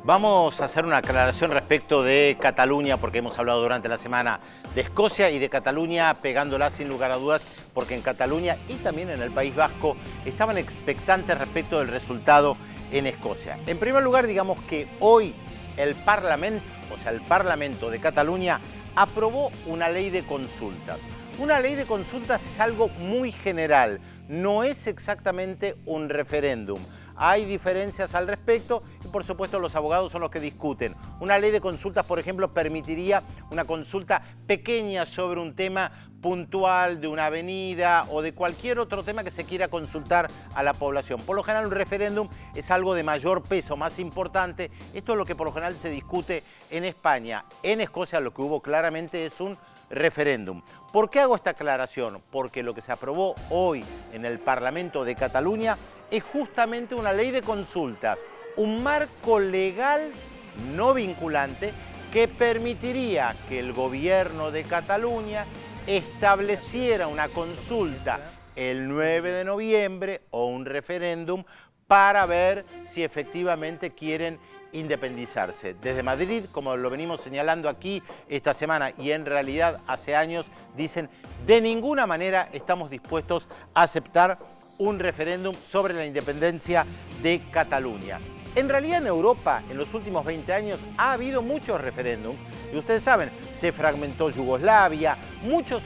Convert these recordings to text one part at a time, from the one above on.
Vamos a hacer una aclaración respecto de Cataluña, porque hemos hablado durante la semana de Escocia y de Cataluña, pegándola sin lugar a dudas, porque en Cataluña y también en el País Vasco estaban expectantes respecto del resultado en Escocia. En primer lugar, digamos que hoy el Parlamento, o sea, el Parlamento de Cataluña, aprobó una ley de consultas. Una ley de consultas es algo muy general, no es exactamente un referéndum. Hay diferencias al respecto y por supuesto los abogados son los que discuten. Una ley de consultas, por ejemplo, permitiría una consulta pequeña sobre un tema puntual de una avenida o de cualquier otro tema que se quiera consultar a la población. Por lo general un referéndum es algo de mayor peso, más importante. Esto es lo que por lo general se discute en España. En Escocia lo que hubo claramente es un referéndum. ¿Por qué hago esta aclaración? Porque lo que se aprobó hoy en el Parlamento de Cataluña es justamente una ley de consultas, un marco legal no vinculante que permitiría que el gobierno de Cataluña estableciera una consulta el 9 de noviembre o un referéndum para ver si efectivamente quieren independizarse. Desde Madrid, como lo venimos señalando aquí esta semana y en realidad hace años, dicen de ninguna manera estamos dispuestos a aceptar un referéndum sobre la independencia de Cataluña. En realidad en Europa en los últimos 20 años ha habido muchos referéndums y ustedes saben, se fragmentó Yugoslavia, muchas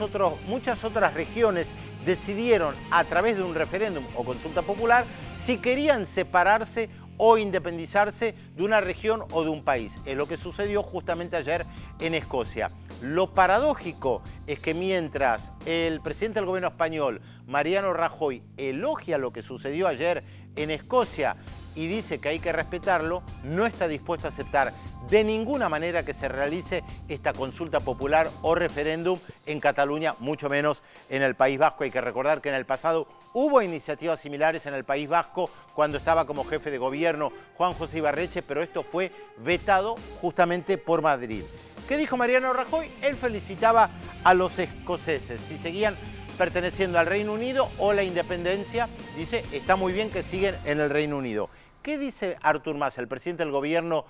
otras regiones decidieron a través de un referéndum o consulta popular si querían separarse o independizarse de una región o de un país. Es lo que sucedió justamente ayer en Escocia. Lo paradójico es que mientras el presidente del gobierno español, Mariano Rajoy, elogia lo que sucedió ayer en Escocia y dice que hay que respetarlo, no está dispuesto a aceptar de ninguna manera que se realice esta consulta popular o referéndum en Cataluña, mucho menos en el País Vasco. Hay que recordar que en el pasado hubo iniciativas similares en el País Vasco cuando estaba como jefe de gobierno Juan José Ibarretxe, pero esto fue vetado justamente por Madrid. ¿Qué dijo Mariano Rajoy? Él felicitaba a los escoceses si seguían perteneciendo al Reino Unido o la independencia. Dice, está muy bien que siguen en el Reino Unido. ¿Qué dice Artur Mas, el presidente del gobierno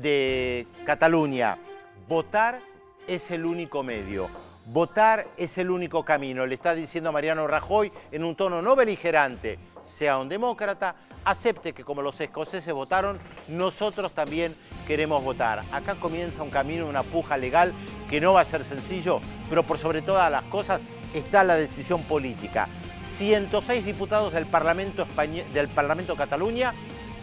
de Cataluña? Votar es el único medio. Votar es el único camino. Le está diciendo a Mariano Rajoy en un tono no beligerante, sea un demócrata, acepte que como los escoceses votaron, nosotros también queremos votar. Acá comienza un camino, una puja legal que no va a ser sencillo, pero por sobre todas las cosas está la decisión política. 106 diputados del Parlamento Cataluña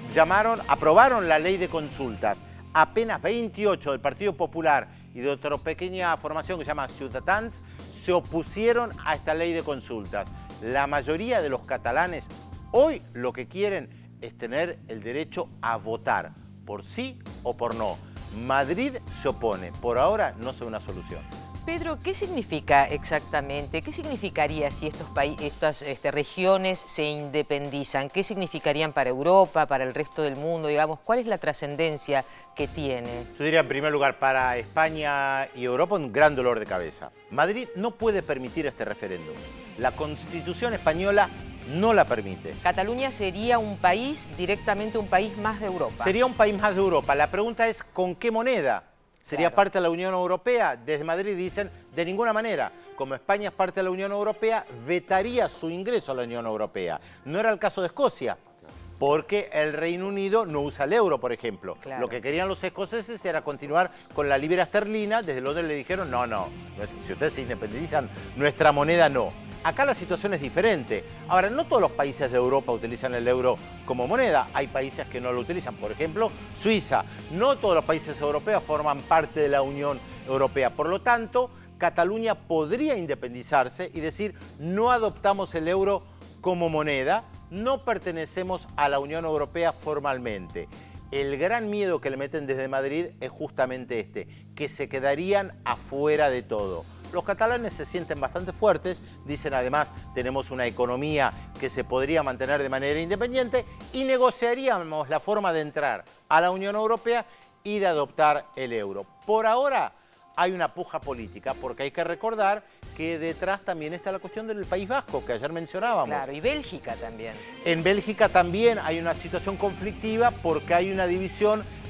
aprobaron la ley de consultas. Apenas 28 del Partido Popular y de otra pequeña formación que se llama Ciutadans se opusieron a esta ley de consultas. La mayoría de los catalanes hoy lo que quieren es tener el derecho a votar, por sí o por no. Madrid se opone. Por ahora no se ve una solución. Pedro, ¿qué significa exactamente? ¿Qué significaría si estas regiones se independizan? ¿Qué significarían para Europa, para el resto del mundo? Digamos, ¿cuál es la trascendencia que tiene? Yo diría en primer lugar para España y Europa un gran dolor de cabeza. Madrid no puede permitir este referéndum. La Constitución española no la permite. Cataluña sería un país, directamente un país más de Europa. Sería un país más de Europa. La pregunta es ¿con qué moneda? ¿Sería parte de la Unión Europea? Desde Madrid dicen, de ninguna manera. Como España es parte de la Unión Europea, vetaría su ingreso a la Unión Europea. No era el caso de Escocia, porque el Reino Unido no usa el euro, por ejemplo. Lo que querían los escoceses era continuar con la libra esterlina. Desde Londres le dijeron, no, si ustedes se independizan, nuestra moneda no. Acá la situación es diferente. Ahora, no todos los países de Europa utilizan el euro como moneda. Hay países que no lo utilizan. Por ejemplo, Suiza. No todos los países europeos forman parte de la Unión Europea. Por lo tanto, Cataluña podría independizarse y decir, no adoptamos el euro como moneda, no pertenecemos a la Unión Europea formalmente. El gran miedo que le meten desde Madrid es justamente este, que se quedarían afuera de todo. Los catalanes se sienten bastante fuertes, dicen además tenemos una economía que se podría mantener de manera independiente y negociaríamos la forma de entrar a la Unión Europea y de adoptar el euro. Por ahora hay una puja política, porque hay que recordar que detrás también está la cuestión del País Vasco, que ayer mencionábamos. Claro, y Bélgica también. En Bélgica también hay una situación conflictiva porque hay una división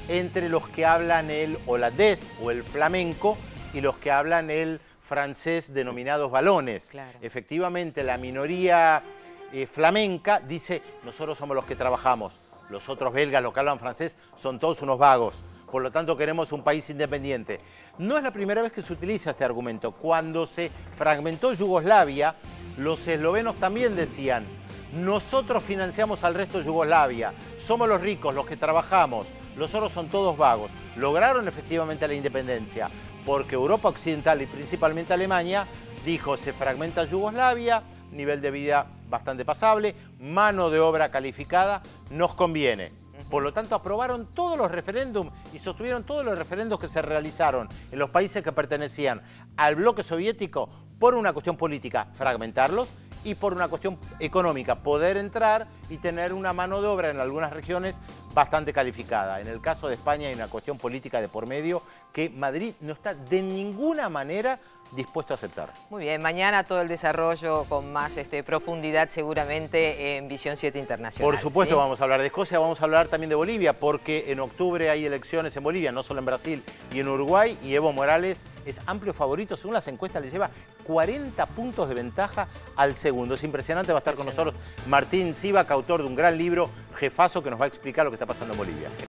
entre los que hablan el holandés o el flamenco y los que hablan el francés denominados valones. Claro. Efectivamente, la minoría flamenca dice, nosotros somos los que trabajamos, los otros belgas, los que hablan francés, son todos unos vagos. Por lo tanto, queremos un país independiente. No es la primera vez que se utiliza este argumento. Cuando se fragmentó Yugoslavia, los eslovenos también decían, nosotros financiamos al resto de Yugoslavia, somos los ricos, los que trabajamos, los otros son todos vagos. Lograron efectivamente la independencia, porque Europa Occidental y principalmente Alemania dijo, se fragmenta Yugoslavia, nivel de vida bastante pasable, mano de obra calificada, nos conviene. Por lo tanto, aprobaron todos los referéndums y sostuvieron todos los referendos que se realizaron en los países que pertenecían al bloque soviético por una cuestión política, fragmentarlos, y por una cuestión económica, poder entrar y tener una mano de obra en algunas regiones bastante calificada. En el caso de España hay una cuestión política de por medio que Madrid no está de ninguna manera dispuesto a aceptar. Muy bien, mañana todo el desarrollo con más profundidad seguramente en Visión 7 Internacional. Por supuesto, ¿sí? Vamos a hablar de Escocia, vamos a hablar también de Bolivia, porque en octubre hay elecciones en Bolivia, no solo en Brasil y en Uruguay, y Evo Morales es amplio favorito, según las encuestas le lleva 40 puntos de ventaja al segundo. Es impresionante, va a estar con nosotros Martín Sivak, autor de un gran libro, Jefazo, que nos va a explicar lo que está pasando en Bolivia.